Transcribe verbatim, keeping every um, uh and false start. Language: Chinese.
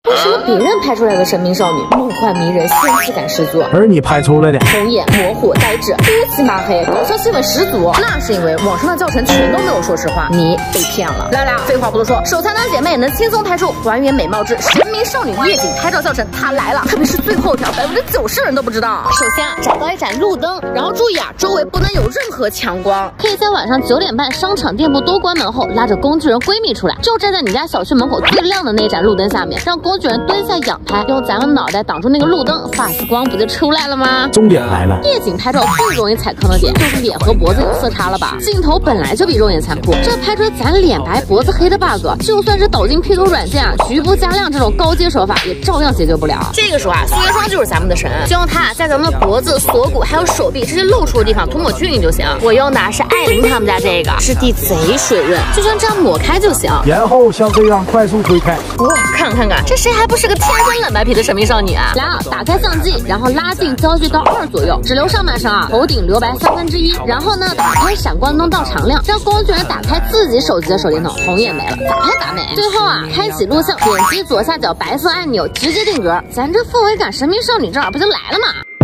为什么别人拍出来的神秘少女梦幻迷人、仙气感十足， 而你拍出来的红眼、模糊、呆滞、乌漆麻黑，搞笑气氛十足？那是因为网上的教程全都没有说实话，你被骗了。来来，废话不多说，手残党姐妹能轻松拍出还原美貌之神秘少女夜景拍照教程，它来了！特别是最后一条，百分之九十人都不知道。首先啊，找到一盏路灯，然后注意啊，周围不能有任何强光，可以在晚上九点半商场店铺都关门后，拉着工具人闺蜜出来，就站在你家小区门口最亮的那盏路灯下面，让工具人蹲下仰拍，用咱们脑袋挡住那个路灯，发丝光不就出来了吗？ 重点来了， 夜景拍照最容易踩坑的点就是脸和脖子有色差了吧？镜头本来就比肉眼残酷，这拍出咱脸白脖子黑的 bug， 就算是导进 P 图软件啊，局部加亮这种高阶手法也照样解决不了。这个时候啊，素颜霜就是咱们的神，就用它在咱们的脖子、锁骨还有手臂这些露出的地方涂抹均匀就行。我用的是艾琳他们家这个，质地贼水润，就像这样抹开就行。 然后像这样快速推开。 哇，看看看，这谁还不是个天生冷白皮的神秘少女啊？来啊，打开相机，然后拉近焦距到二左右，只留上半身啊，头顶留白三分之一。然后呢，打开闪光灯到常亮，让工具人打开自己手机的手电筒，红也没了，咋拍咋美。最后啊，开启录像，点击左下角白色按钮，直接定格，咱这氛围感神秘少女照不就来了吗？